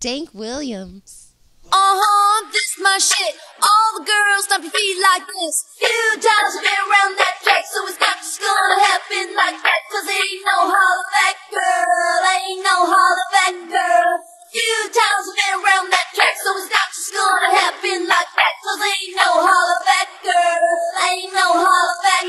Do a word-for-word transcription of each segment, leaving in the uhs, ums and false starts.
Dank Williams. Uh-huh, this my shit. All the girls stomp your feet like this. Few times I've been around that track, so it's not just gonna happen like that. Cause ain't no holler back girl, ain't no holler back girl. Few times I've been around that track, so it's not just gonna happen like that. Cause ain't no holler back girl, ain't no holler back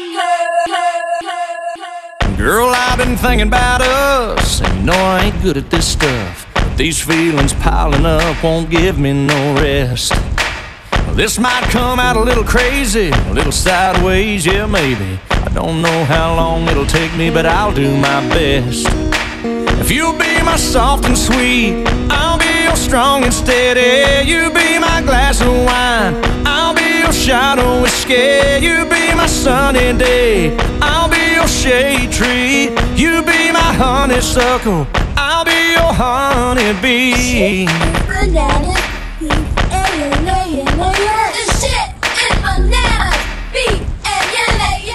girl. Girl, I've been thinking about us, and you know I ain't good at this stuff. These feelings piling up won't give me no rest. This might come out a little crazy, a little sideways, yeah maybe. I don't know how long it'll take me, but I'll do my best. If you'll be my soft and sweet, I'll be your strong and steady. You be my glass of wine, I'll be your shot of whiskey. You be my sunny day, I'll be your shade tree. You be my honeysuckle, I'll be your honeybee. Banana, B A N A N A. This shit is banana, B A N A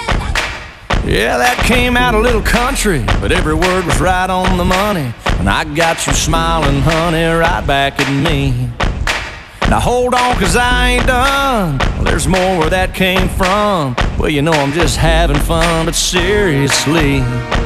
N A. Yeah, that came out a little country, but every word was right on the money. And I got you smiling, honey, right back at me. Now hold on, cause I ain't done. Well, there's more where that came from. Well, you know I'm just having fun, but seriously,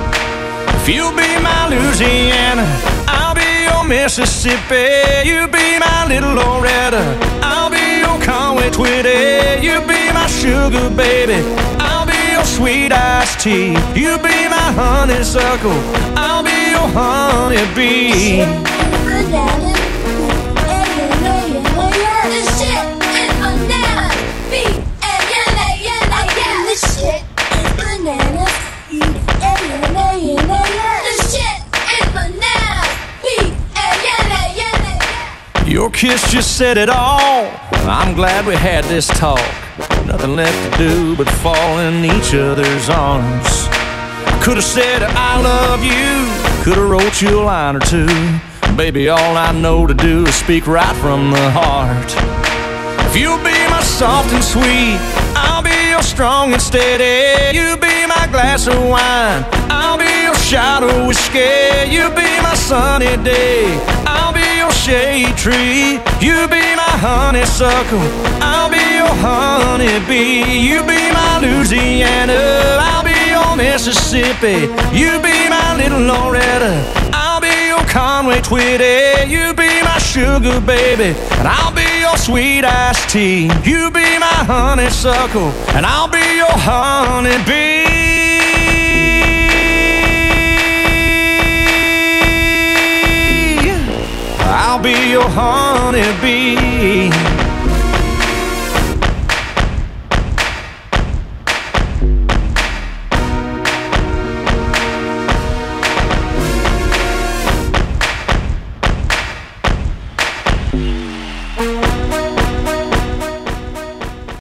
if you'll be my Louisiana, I'll be your Mississippi. You be my little Loretta, I'll be your Conway Twitty. You be my sugar baby, I'll be your sweet iced tea. You be my honeysuckle, I'll be your honeybee. Banana, B A N A N A. This shit is banana, B A N A N A. This shit is banana, B A N A N A. This shit is banana, B A N A N A. Your kiss just said it all. I'm glad we had this talk. Nothing left to do but fall in each other's arms. I could've said I love you, could've wrote you a line or two. Baby, all I know to do is speak right from the heart. If you'll be my soft and sweet, I'll be your strong and steady. You be my glass of wine, I'll be your shot of whiskey. You be my sunny day, I'll be your shade tree. You be my honeysuckle, I'll be your honeybee. You be my Louisiana, I'll be your Mississippi. You be my little Loretta, I'll be your Conway Twitty. You be my sugar baby, and I'll be your sweet iced tea. You be my honeysuckle, and I'll be your honeybee. I'll be your honeybee.